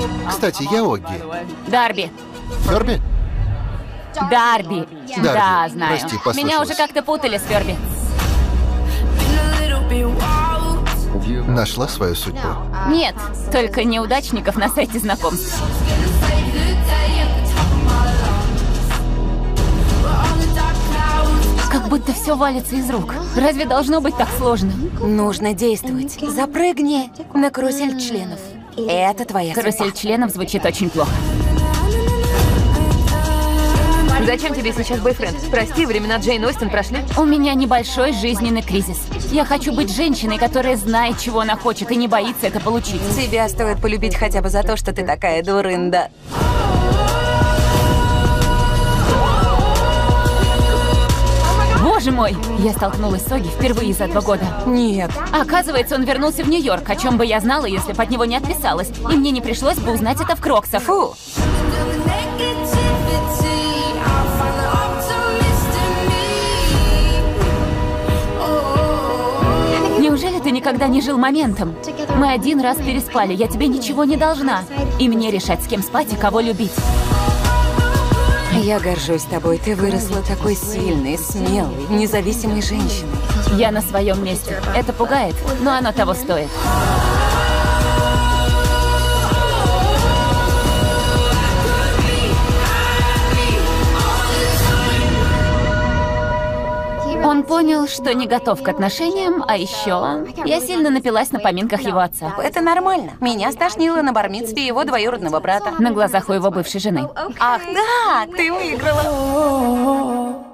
Кстати, я Огги. Дарби. Ферби? Дарби. Да, знаю. Прости, Меня послышалось. уже как-то путали с Ферби. Нашла свою судьбу. Нет, только неудачников на сайте знакомств. Как будто все валится из рук. Разве должно быть так сложно? Нужно действовать. Запрыгни на карусель членов. Это твоя Карусель членов звучит очень плохо. Зачем тебе сейчас бойфренд? Прости, времена Джейн Остин прошли. У меня небольшой жизненный кризис. Я хочу быть женщиной, которая знает, чего она хочет, и не боится это получить. Тебя стоит полюбить хотя бы за то, что ты такая дурында. Боже мой! Я столкнулась с Оги впервые за 2 года. Нет. Оказывается, он вернулся в Нью-Йорк, о чем бы я знала, если бы от него не отписалась. И мне не пришлось бы узнать это в Кроксах. Фу. Неужели ты никогда не жил моментом? Мы 1 раз переспали, я тебе ничего не должна. И мне решать, с кем спать и кого любить. Я горжусь тобой. Ты выросла такой сильной, смелой, независимой женщиной. Я на своем месте. Это пугает, но оно того стоит. Он понял, что не готов к отношениям, а еще я сильно напилась на поминках его отца. Это нормально. Меня стошнило на бар-мицве его двоюродного брата. На глазах у его бывшей жены. Ах, да, ты выиграла.